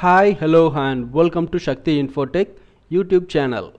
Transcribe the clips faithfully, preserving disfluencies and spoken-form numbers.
Hi, hello and welcome to Shakti Infotech YouTube channel.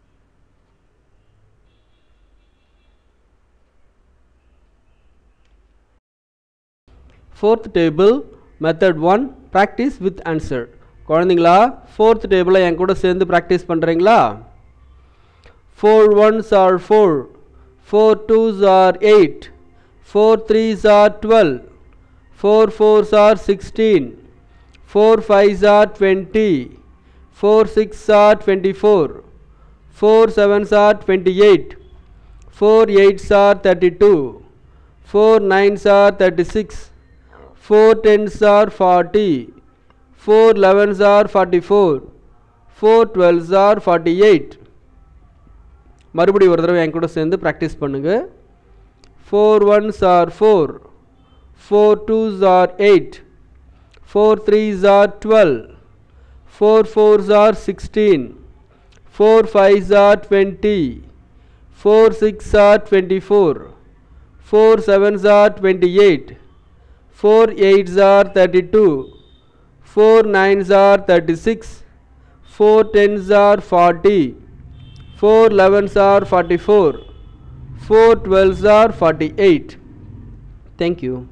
Fourth table method one practice with answer. குழந்தைங்களா fourth table என் கூட சேர்ந்து practice பண்றீங்களா? four ones are four, four twos are eight, four threes are twelve, four fours are sixteen, four fives are twenty, four sixes are twenty-four, four sevens are twenty-eight, four eights are thirty-two, four nines are thirty-six, four tens are forty, four elevens are forty-four, four twelves are forty-eight. மறுபடி ஒரு தடவை என் கூட சேர்ந்து practice பண்ணுங்க. four ones are four, four twos are eight, four threes are twelve, four fours are sixteen, four fives are twenty, four sixes are twenty-four, four sevens are twenty-eight, four eights are thirty-two, four nines are thirty-six, four tens are forty, four elevens are forty-four, four twelves are forty-eight. Thank you.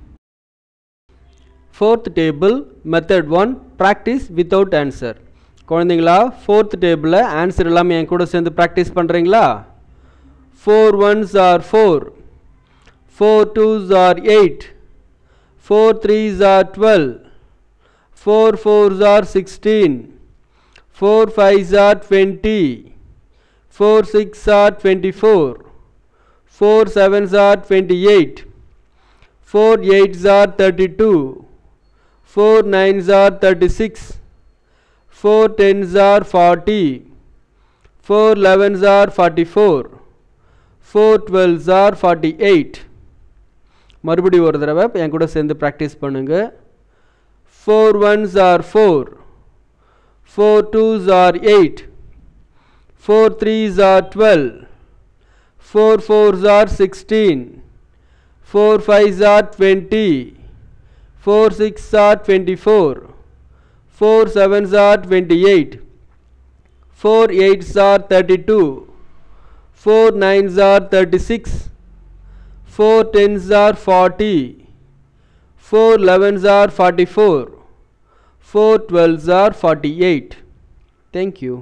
Fourth table method one practice without answer. குழந்தைங்களா fourth table answer எல்லாமே என் கூட சேர்ந்து practice பண்றீங்களா? four ones are four, four twos are eight, four threes are twelve, four fours are sixteen, four fives are twenty, four sixes are twenty-four, four sevens are twenty-eight, four eights are thirty-two, four nines are thirty-six, four tens are forty, four elevens are forty-four, four twelves are forty-eight. மறுபடி ஒரு தடவை என் கூட சேர்ந்து practice பண்ணுங்க. four ones are four, four twos are eight, four threes are twelve, four fours are sixteen, four fives are twenty, four sixes are twenty-four, four sevens are twenty-eight, four eights are thirty-two, four nines are thirty-six, four tens are forty, four elevens are forty-four, four twelves are forty-eight. Thank you.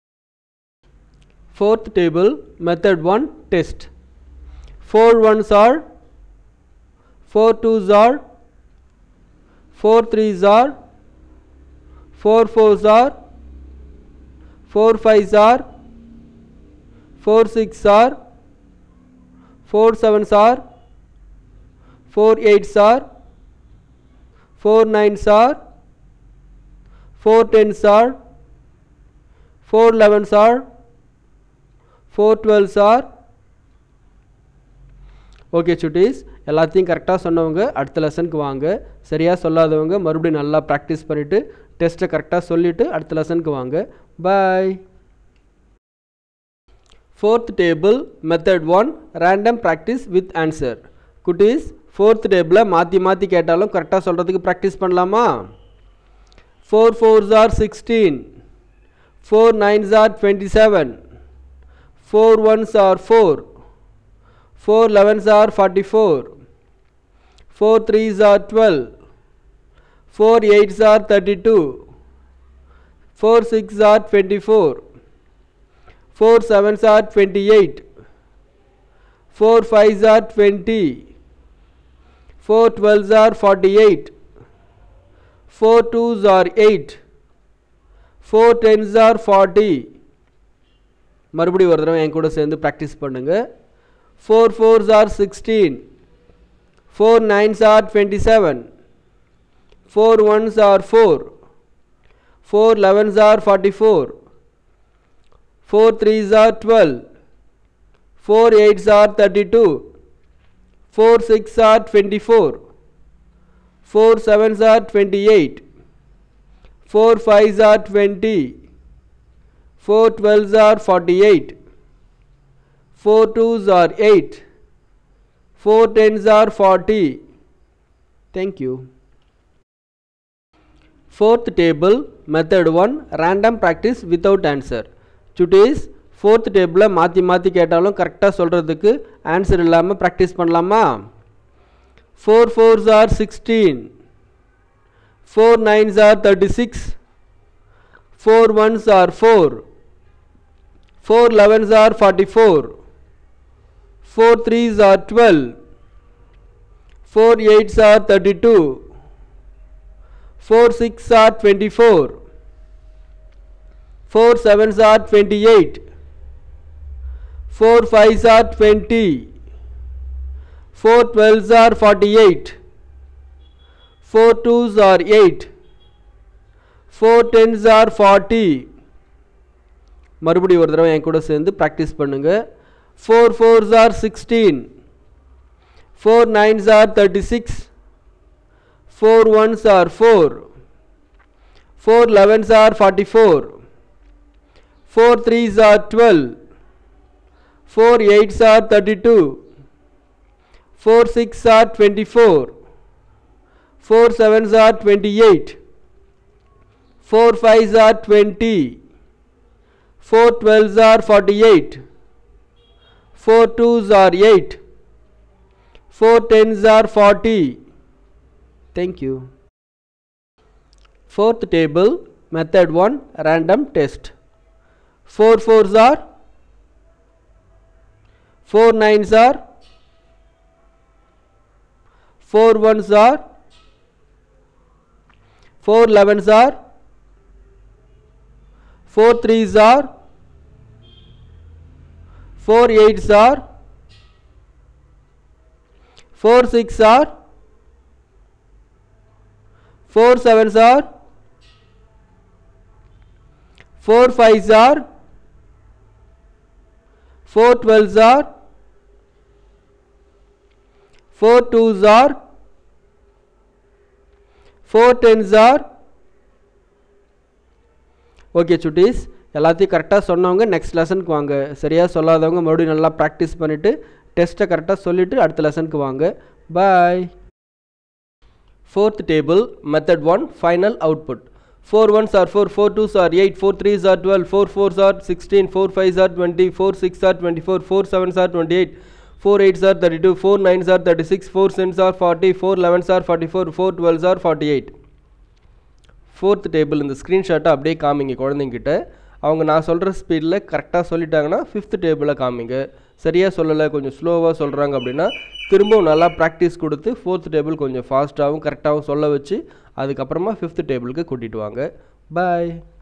Fourth table method one test. four ones are, four twos are, four threes are, four fours are, four fives are, four sixes are, four sevens are, four eights are, four nines are, four tens are, four elevens are, four twelves are. Okay சுட்டீஸ், எல்லாத்தையும் கரெக்டாக சொன்னவங்க அடுத்த லெசனுக்கு வாங்க. சரியாக சொல்லாதவங்க மறுபடியும் நல்லா ப்ராக்டிஸ் பண்ணிவிட்டு டெஸ்ட்டை கரெக்டாக சொல்லிவிட்டு அடுத்த லெசனுக்கு வாங்க. Bye. Fourth table method one random practice with answer. குட்டீஸ், ஃபோர்த் டேபிளில் மாற்றி மாற்றி கேட்டாலும் கரெக்டாக சொல்கிறதுக்கு ப்ராக்டிஸ் பண்ணலாமா? Four fours are sixteen, four nines are twenty seven, four ones are four, four elevens are forty-four, four threes are twelve, four eights are thirty-two, four sixes are twenty-four, four sevens are twenty-eight, four fives are twenty, four twelves are forty-eight, four twos are eight, four tens are forty. மறுபடி ஒரு தடவை என் கூட சேர்ந்து practice பண்ணுங்க. four fours are sixteen, four nines are twenty-seven, four ones are four, four elevens are forty-four, four threes are twelve, four eights are thirty-two, four sixes are twenty-four, four sevens are twenty-eight, four fives are twenty, four twelves are forty-eight, four twos are eight, four tens are forty. Thank you. Fourth table, method one, random practice without answer. Today's fourth table மாற்றி மாற்றி கேட்டாலும் கரெக்டாக சொல்கிறதுக்கு answer இல்லாமல் practice பண்ணலாமா? four fours are sixteen, four nines are thirty-six, four ones are four, four elevens are forty-four, four threes are twelve, four eights are thirty-two, four six are twenty-four, four sevens are twenty-eight, four fives are twenty, four twelves are forty-eight, four twos are eight, four tens are forty. மறுபடியும் ஒரு தடவை என் கூட சேர்ந்து practice பண்ணுங்க. four fours are sixteen, four nines are thirty-six, four ones are four, four elevens are forty-four, four threes are twelve, four eights are thirty-two, four six are twenty-four, four sevens are twenty-eight, four fives are twenty, four twelves are forty-eight, four twos are eight, four tens are forty. Thank you. Fourth table, method one, random test. four fours are, four nines are, four ones are, four elevens are, four threes are, four eights are, four six are, four sevens are, four fives are, four twelves are, four twos are, four tens are. Okay சுட்டீஸ், எல்லாத்தையும் கரெக்டாக சொன்னவங்க next லெசனுக்கு வாங்க. சரியாக சொல்லாதவங்க மறுபடியும் நல்லா practice பண்ணிவிட்டு டெஸ்ட்டை கரெக்டாக சொல்லிவிட்டு அடுத்த லெசனுக்கு வாங்க. பாய். Fourth table, method one, final output. four ones are four, four twos are eight, four threes are twelve, four fours are sixteen, four fives are twenty, four six are twenty-four, four sevens are twenty-eight, four eights are thirty-two, four nines are thirty-six, four tens are forty, four elevens are forty-four, four twelves are forty-eight. Fourth table இந்த ஸ்க்ரீன்ஷாட்டை அப்படியே காமிங்க குழந்தைங்கிட்ட. அவங்க நான் சொல்கிற ஸ்பீடில் கரெக்டாக சொல்லிட்டாங்கன்னா fifth டேபிளை காமிங்க. சரியாக சொல்லலை, கொஞ்சம் ஸ்லோவாக சொல்கிறாங்க அப்படின்னா திரும்பவும் நல்லா ப்ராக்டிஸ் கொடுத்து ஃபோர்த் டேபிள் கொஞ்சம் ஃபாஸ்ட்டாகவும் கரெக்டாகவும் சொல்ல வச்சு அதுக்கப்புறமா ஃபிஃப்த் டேபிளுக்கு கூட்டிகிட்டு வாங்க. பாய்.